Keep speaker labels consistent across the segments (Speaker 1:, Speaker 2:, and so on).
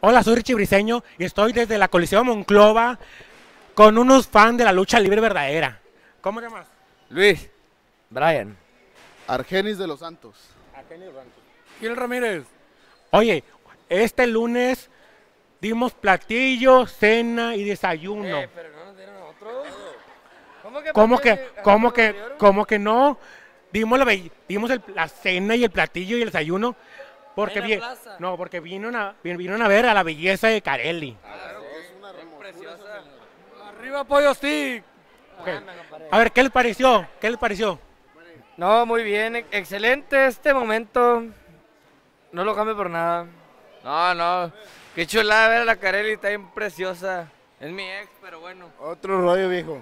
Speaker 1: Hola, soy Richie Briseño y estoy desde la Coliseo Monclova con unos fans de la lucha libre verdadera. ¿Cómo te llamas?
Speaker 2: Luis. Brian.
Speaker 3: Argenis de los Santos.
Speaker 4: Gil Ramírez.
Speaker 1: Oye, este lunes dimos platillo, cena y desayuno.
Speaker 2: Pero no nos dieron otro.
Speaker 1: ¿Cómo que no? Dimos la cena y el platillo y el desayuno porque
Speaker 2: En la plaza.
Speaker 1: porque vinieron a ver a la belleza de Carelli.
Speaker 2: Preciosa.
Speaker 4: Arriba Pollo Stick.
Speaker 1: Ok. A ver, ¿qué les pareció? ¿Qué les pareció?
Speaker 2: No, muy bien, excelente este momento. No lo cambio por nada. No, qué chulada ver a la Carelli, está bien preciosa. Es mi ex, pero bueno.
Speaker 3: Otro rollo, viejo.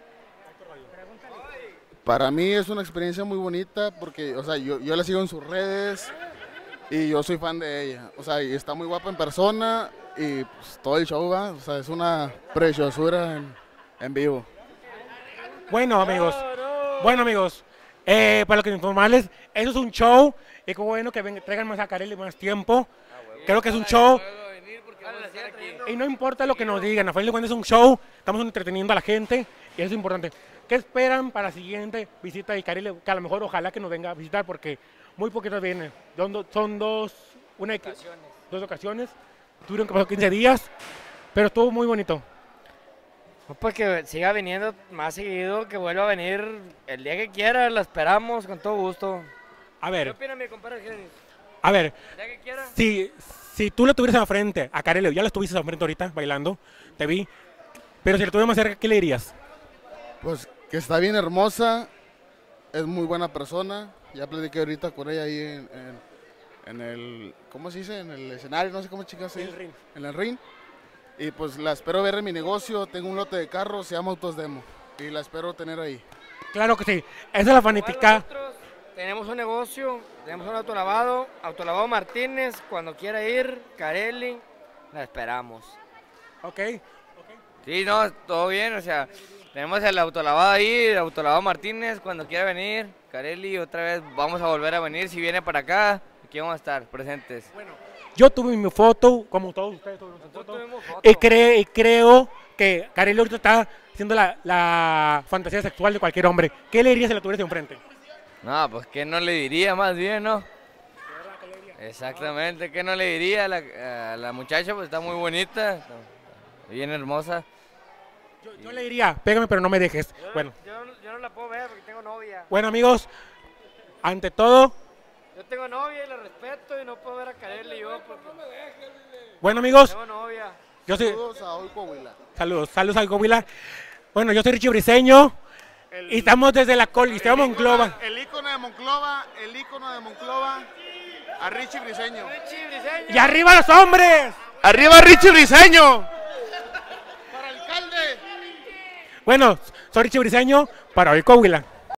Speaker 3: Para mí es una experiencia muy bonita porque, o sea, yo la sigo en sus redes y yo soy fan de ella. O sea, y está muy guapa en persona y pues, todo el show va, o sea, es una preciosura en vivo.
Speaker 1: Bueno, amigos, para lo que informarles, eso es un show y qué bueno que traigan más a Carelli más tiempo. Creo que es un show y no importa lo que nos digan, a fin de cuentas es un show, estamos entreteniendo a la gente y eso es importante. ¿Qué esperan para la siguiente visita de Carelli? Que a lo mejor ojalá que nos venga a visitar porque muy poquitos vienen. Son dos ocasiones, tuvieron que pasar 15 días, pero estuvo muy bonito.
Speaker 2: Pues que siga viniendo más seguido, que vuelva a venir el día que quiera, la esperamos con todo gusto.
Speaker 1: A
Speaker 2: ¿Qué
Speaker 1: ver,
Speaker 2: opina mi compadre Genis?
Speaker 1: a ver,
Speaker 2: El día que quiera.
Speaker 1: si tú la tuvieras frente a Carelli, ya la estuviste frente ahorita bailando, te vi, pero si la tuvieras más cerca, ¿qué le dirías?
Speaker 3: Pues que está bien hermosa, es muy buena persona, ya platiqué ahorita con ella ahí en el, ¿cómo se dice? En el escenario, no sé cómo chicas se dice. En el ring. Y pues la espero ver en mi negocio, tengo un lote de carros, se llama Autos Demo, y la espero tener ahí.
Speaker 1: Claro que sí, esa es la fanática.
Speaker 2: Nosotros tenemos un negocio, tenemos un autolavado Martínez, cuando quiera ir, Carelli, la esperamos.
Speaker 1: Ok,
Speaker 2: Sí, no, todo bien, o sea, tenemos el autolavado ahí, el autolavado Martínez, cuando quiera venir, Carelli, otra vez vamos a volver a venir, si viene para acá, aquí vamos a estar presentes.
Speaker 1: yo tuve mi foto, como todos ustedes tuvieron su
Speaker 2: Nosotros
Speaker 1: foto,
Speaker 2: tuvimos foto.
Speaker 1: y creo que Carelli ahorita está haciendo la fantasía sexual de cualquier hombre. ¿Qué le dirías si la tuvieras enfrente?
Speaker 2: No, pues ¿qué no le diría más bien, no? Exactamente, ¿qué no le diría a la muchacha? Pues está muy bonita, está bien hermosa.
Speaker 1: Yo le diría, pégame pero no me dejes. Bueno,
Speaker 2: Yo no la puedo ver porque tengo novia.
Speaker 1: bueno amigos, ante todo,
Speaker 2: Yo tengo novia y la respeto y no puedo ver a Carelli yo porque
Speaker 1: bueno amigos,
Speaker 2: tengo novia.
Speaker 1: yo soy,
Speaker 3: Saludos a Hoy Coahuila.
Speaker 1: saludos al Coahuila. Bueno, yo soy Richie Briseño y estamos desde la Coliseo Monclova.
Speaker 3: El ícono de Monclova, a Richie Briseño.
Speaker 1: ¡Y arriba los hombres!
Speaker 3: ¡Arriba Richie Briseño! ¡Para alcalde!
Speaker 1: Bueno, soy Richie Briseño para hoy Coahuila.